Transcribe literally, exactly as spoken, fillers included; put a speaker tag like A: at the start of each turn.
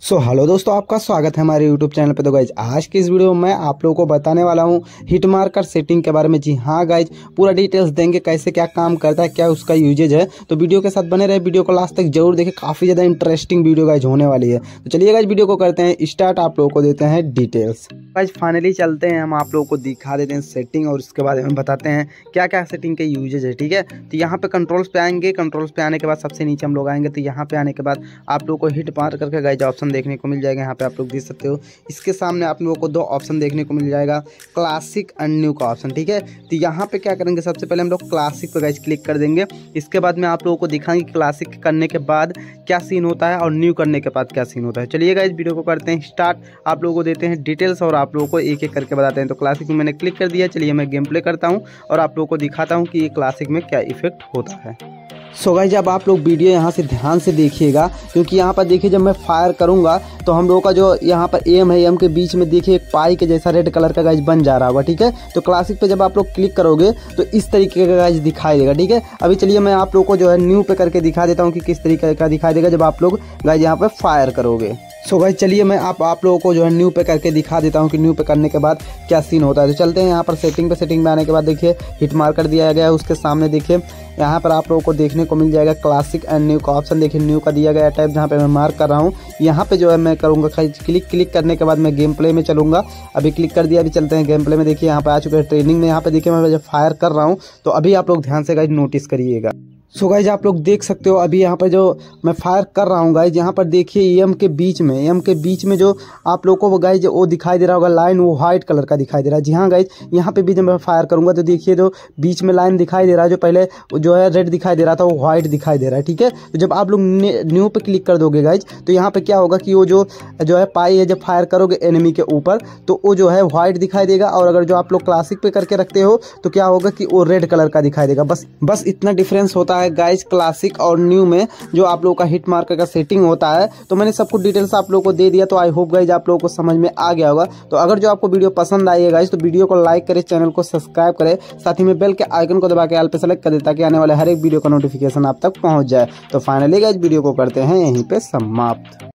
A: सो so, hello दोस्तों, आपका स्वागत है हमारे यूट्यूब चैनल पे। तो गाइज आज की इस वीडियो में मैं आप लोगों को बताने वाला हूँ हिट मार्कर सेटिंग के बारे में। जी हाँ गाइज, पूरा डिटेल्स देंगे कैसे क्या काम करता है, क्या उसका यूजेज है। तो वीडियो के साथ बने रहे, वीडियो को लास्ट तक जरूर देखें, काफ़ी ज़्यादा इंटरेस्टिंग वीडियो गाइज होने वाली है। तो चलिए गाइज वीडियो को करते हैं स्टार्ट, आप लोगों को देते हैं डिटेल्स। गाइज फाइनली चलते हैं, हम आप लोगों को दिखा देते हैं सेटिंग और उसके बाद में बताते हैं क्या क्या सेटिंग के यूजेज है। ठीक है, तो यहाँ पे कंट्रोल्स पे आएंगे, कंट्रोल्स पे आने के बाद सबसे नीचे हम लोग आएंगे। तो यहाँ पे आने के बाद आप लोगों को हिट मार्कर का गाइज ऑप्शन देखने को मिल जाएगा। यहाँ पे आप लोग देख सकते हो, इसके सामने आप लोगों को दो ऑप्शन देखने को मिल जाएगा, क्लासिक एंड न्यू का ऑप्शन। ठीक है, तो यहाँ पे क्या करेंगे, सबसे पहले हम लोग क्लासिक पे गाइस क्लिक कर देंगे। इसके बाद में आप लोगों को दिखाएंगे क्लासिक करने के बाद क्या सीन होता है और न्यू करने के बाद क्या सीन होता है। चलिए गाइस वीडियो को करते हैं स्टार्ट, आप लोगों को देते हैं डिटेल्स और आप लोगों को एक एक करके बताते हैं। तो क्लासिक में मैंने क्लिक कर दिया। चलिए मैं गेम प्ले करता हूँ और आप लोगों को दिखाता हूँ कि ये क्लासिक में क्या इफेक्ट होता है। सो गाइस जब आप लोग वीडियो यहाँ से ध्यान से देखिएगा, क्योंकि यहाँ पर देखिए जब मैं फायर करूँगा तो हम लोगों का जो यहाँ पर एम है, एम के बीच में देखिए एक पाई के जैसा रेड कलर का गाइस बन जा रहा होगा। ठीक है, तो क्लासिक पे जब आप लोग क्लिक करोगे तो इस तरीके का गाइस दिखाई देगा। ठीक है, अभी चलिए मैं आप लोग को जो है न्यू पे करके दिखा देता हूँ कि किस तरीके का दिखाई देगा जब आप लोग गाइस यहाँ पे फायर करोगे। सो गाइस चलिए मैं आप आप लोगों को जो है न्यू पे करके दिखा देता हूँ कि न्यू पे करने के बाद क्या सीन होता है। तो चलते हैं यहाँ पर सेटिंग पे। सेटिंग में आने के बाद देखिए हिट मार्कर दिया गया है, उसके सामने देखिए यहाँ पर आप लोगों को देखने को मिल जाएगा क्लासिक एंड न्यू का ऑप्शन। देखिए न्यू का दिया गया टाइप, जहाँ पे मैं मार्क कर रहा हूँ यहाँ पे जो है मैं करूँगा क्लिक। क्लिक करने के बाद मैं गेम प्ले में चलूँगा। अभी क्लिक कर दिया, अभी चलते हैं गेम प्ले में। देखिए यहाँ पे आ चुके हैं ट्रेनिंग में। यहाँ पे देखिए मैं जब फायर कर रहा हूँ तो अभी आप लोग ध्यान से गाइस नोटिस करिएगा। सो गाइज आप लोग देख सकते हो, अभी यहाँ पर जो मैं फायर कर रहा हूँ गाइज, यहाँ पर देखिए एम के बीच में एम के बीच में जो आप लोगों को गाइज वो दिखाई दे रहा होगा लाइन, वो व्हाइट कलर का दिखाई दे रहा है। जी हाँ गाइज, यहाँ पे भी जब मैं फायर करूंगा तो देखिए जो बीच में लाइन दिखाई दे रहा है, जो पहले जो है रेड दिखाई दे रहा था वो व्हाइट दिखाई दे रहा है। ठीक है, तो जब आप लोग न्यू पे क्लिक कर दोगे गाइज तो यहाँ पे क्या होगा कि वो जो जो है पाई है, जब फायर करोगे एनिमी के ऊपर तो वो जो है व्हाइट दिखाई देगा, और अगर जो आप लोग क्लासिक पे करके रखते हो तो क्या होगा कि वो रेड कलर का दिखाई देगा। बस बस इतना डिफरेंस होता है गाइज क्लासिक और न्यू में जो आप लोगों का हिट मार्कर का सेटिंग होता है। तो मैंने सब कुछ डिटेल्स आप लोगों को दे दिया, तो आई होप गाइज आप लोगों को समझ में आ गया होगा। तो अगर जो आपको वीडियो पसंद आई है गाइज तो वीडियो को लाइक करें, चैनल को सब्सक्राइब करें, साथ ही में बेल के आइकन को दबा के ऑल पे सेलेक्ट कर दे ताकि आने वाले हर एक वीडियो का नोटिफिकेशन आप तक पहुंच जाए। तो फाइनली गाइज वीडियो को करते हैं यहीं पे समाप्त।